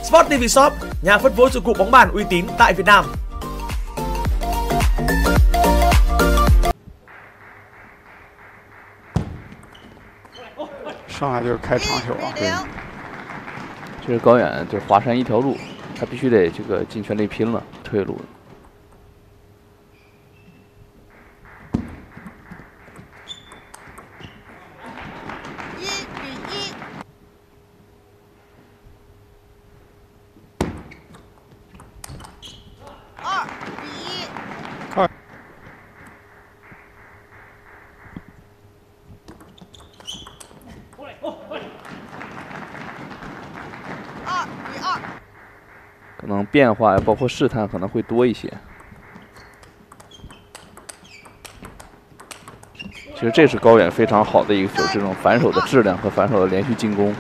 Sport TV Shop, nhà phân phối dụng cụ bóng bàn uy tín tại Việt Nam. 上来就是开长球啊！ 对，这是高远，就华山一条路，他必须得这个尽全力拼了，退路。 可能变化呀，包括试探可能会多一些。其实这是高远非常好的一个球，这种反手的质量和反手的连续进攻。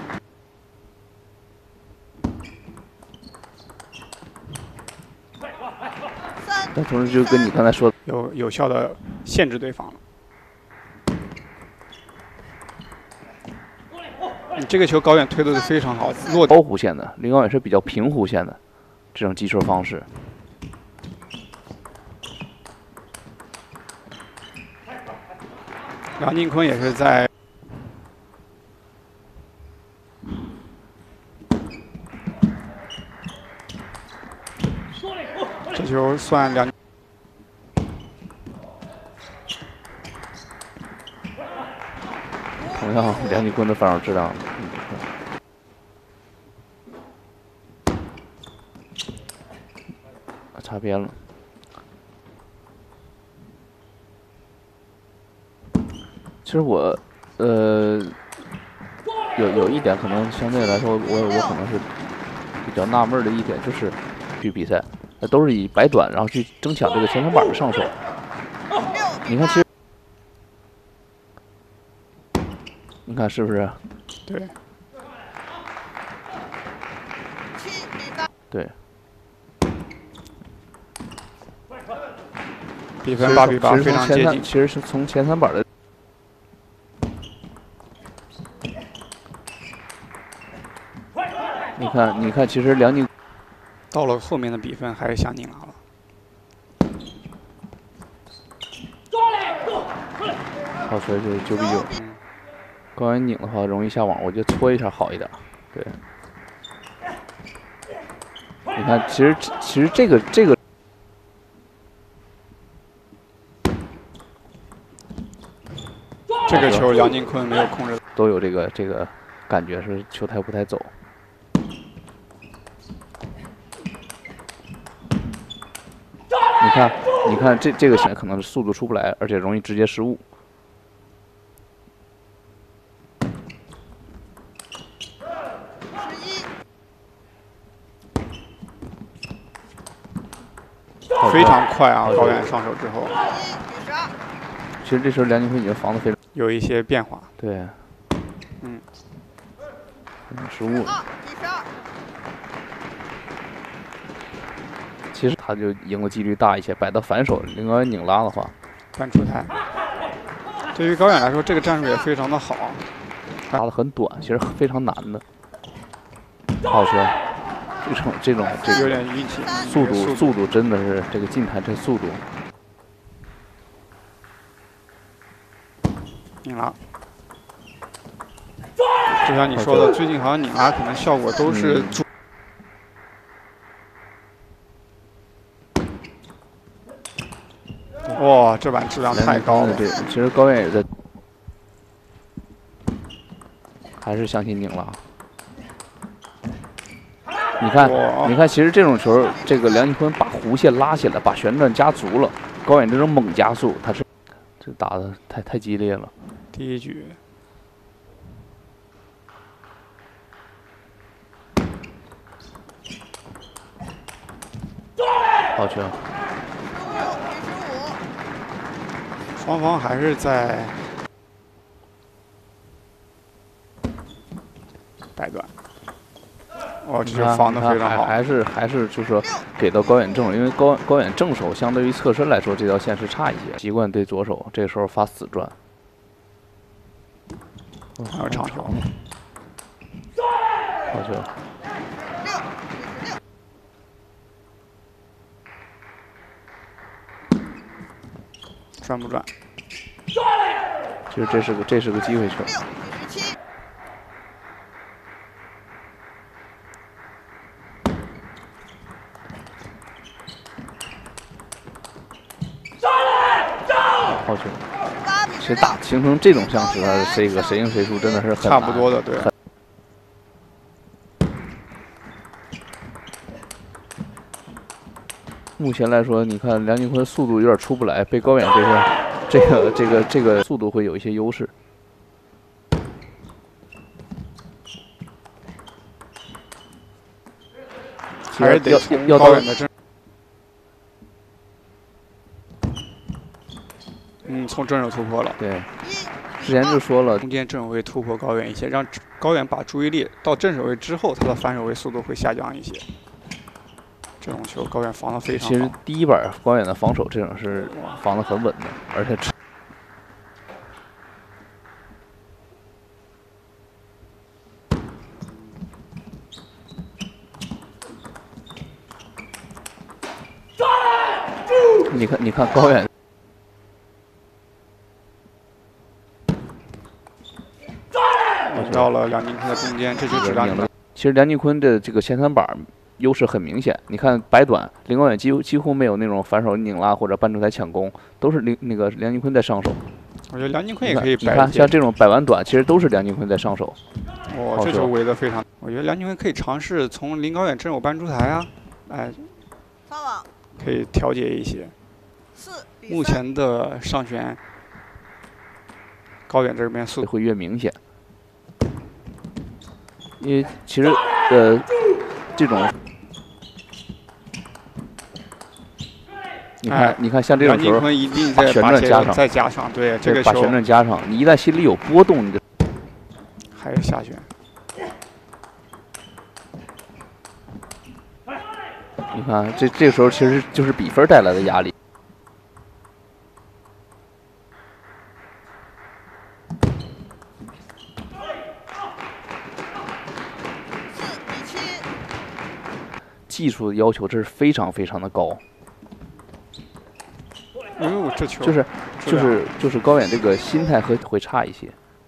但同时就跟你刚才说的， 有效的限制对方了。 这个球高远推的非常好，落高弧线的，林高远是比较平弧线的这种击球方式。 梁靖昆也是在这球算梁。 同样，梁靖昆的反手质量，擦边了。其实我，有一点可能相对来说，我可能是比较纳闷的一点，就是比赛，都是以摆短，然后去争抢这个前三板的上手。你看，其实。 你看是不是？ 对。 对。 比分8比8，非常接近。 其实是从前三板的。你看，其实梁靖到了后面的比分还是想拧拿了。 好球就是9比9。 高远拧的话容易下网，我觉得搓一下好一点。对，你看，其实这个球梁靖昆没有控制， 都有这个感觉是球台不太走。你看这个线可能是速度出不来，而且容易直接失误。 非常快啊！高远上手之后， 其实这时候梁靖昆已经防得非常有一些变化。 对，失误。其实他就赢的几率大一些，摆到反手，林高远拧拉的话， 半出台。对于高远来说，这个战术也非常的好， 拉的很短，其实非常难的。好球！这种有点运气， 速度真的是这个近台这速度。 拧拉，就像你说的，最近好像拧拉可能效果都是哇，这板质量太高了。 对，其实高远也在，还是相信拧拉。 你看，其实这种球，这个梁靖昆把弧线拉起来，把旋转加足了。高远这种猛加速，他是这打的太激烈了。 第一局， 好球！ 双方还是在摆断。 哇，这球防的非常好， 还是就是说给到高远正手，因为高远正手相对于侧身来说，这条线是差一些，习惯对左手，这时候发死转。 还有长球， 好球！ 转不转？ 其实这是个机会球。好球！其实形成这种像是这个谁赢谁输，真的是很差不多的，对。 目前来说，你看梁靖昆速度有点出不来，被高远这个速度会有一些优势。 还是得从高远的正，从正手突破了。 对，之前就说了， 中间正手位突破高远一些，让高远把注意力到正手位之后，他的反手位速度会下降一些。这种球高远防得非常好。 其实第一板高远的防守这种是防得很稳的，而且。你看高远， 到了梁靖昆的中间，这就质量赢了。 其实梁靖昆的这个前三板优势很明显，你看白短林高远几乎没有那种反手拧拉或者半出台抢攻，都是那个梁靖昆在上手。 我觉得梁靖昆也可以摆。 你看像这种摆完短，其实都是梁靖昆在上手。 哦，这球围得非常。我觉得梁靖昆可以尝试从林高远正手半出台啊，哎，可以调节一些。目前的上旋，高远这边速度会越明显，因为其实这种，你看像这种球， 梁靖昆一定把旋转加上， 再加上，对这个球把旋转加上，你一旦心里有波动，你就还是下旋。 你看这个时候其实就是比分带来的压力。技术的要求这是非常非常的高。 哎呦，这球就是高远这个心态会差一些。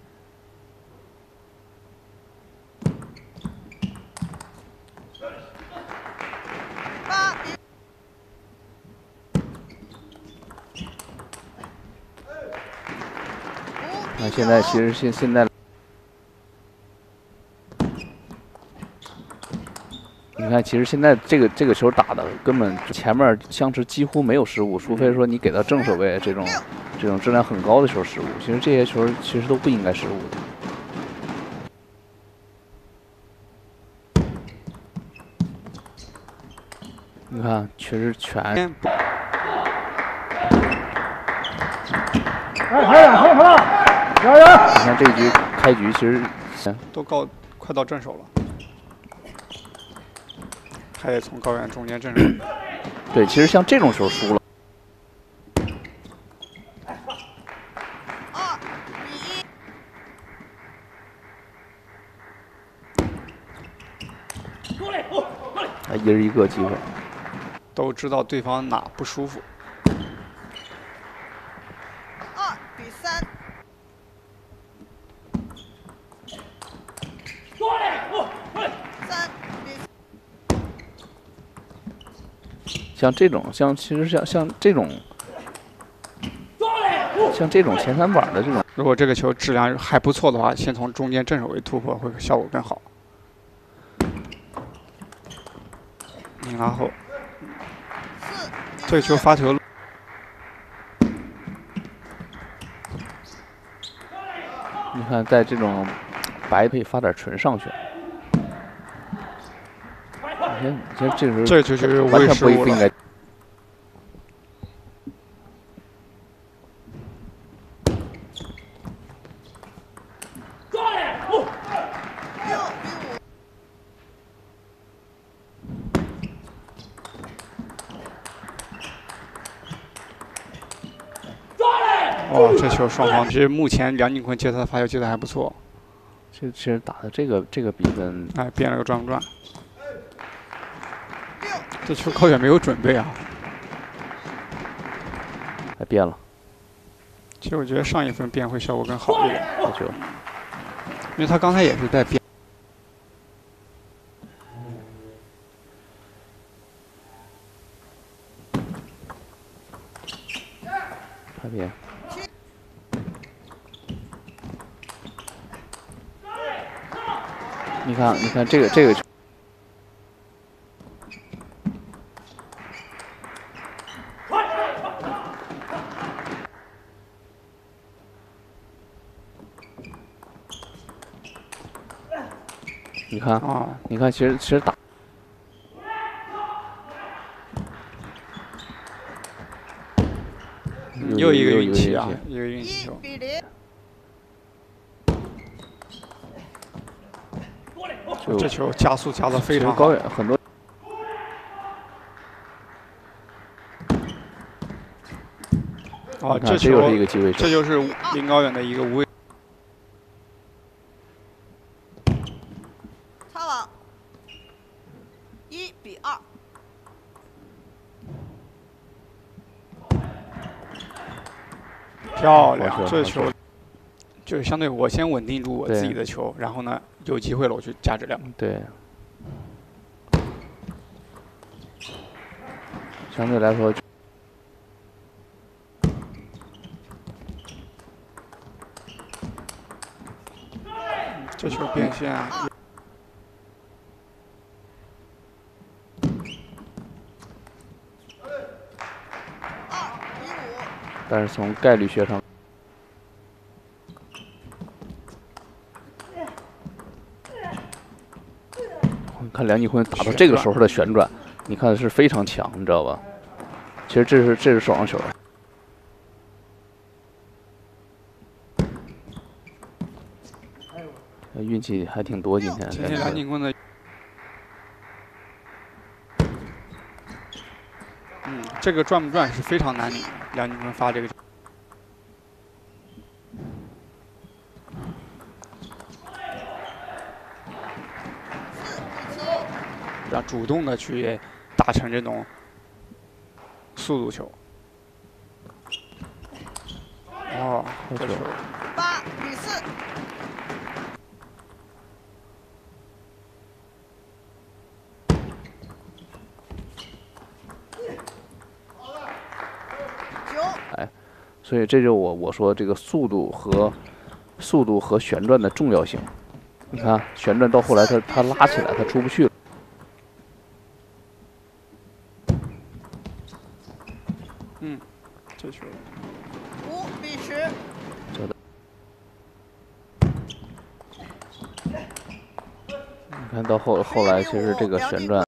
那现在其实现在。你看，其实现在这个球打的根本前面相持几乎没有失误，除非说你给到正手位这种质量很高的球失误。其实这些球其实都不应该失误的。你看，确实全。 你看这一局开局其实都快到正手了。还得从高远中间正手。 对，其实像这种球输了。一人一个机会。 都知道对方哪不舒服。 2-3。 像这种，其实像这种前三板的这种， 如果这个球质量还不错的话，先从中间正手位突破会效果更好。拧拉后，这个球发球。 你看，在这种白可以发点纯上旋。你看这时候， 这就是完全不应该。 哇，这球双方其实目前梁靖昆接他的发球接的还不错。 其实打的这个比分， 哎，变了个转不转。这球高远没有准备啊！ 还变了。 其实我觉得上一分变会效果更好一点。 好球， 因为他刚才也是在变。 拍边。你看这个球。 你看啊，你看，其实打， 又一个运气啊，一个运气球。这球加速加的非常高远，很多。 啊，这又是一个机会球， 这就是林高远的一个无畏。 1比2。 漂亮，这球就是相对我先稳定住我自己的球，然后呢有机会了我去加质量。 对，相对来说， 这球变线啊。 但是从概率学上，你看梁继坤打到这个时候的旋转，你看是非常强，你知道吧？其实这是手上球，运气还挺多今天。 今天梁继坤的，这个转不转是非常难领的。梁继坤发这个。 要主动的去打成这种速度球。哦，这球 8比4。 哎，所以这就我说这个速度和旋转的重要性。你看旋转到后来他拉起来，他出不去了。 这球 5比10。 你看到后来，其实这个旋转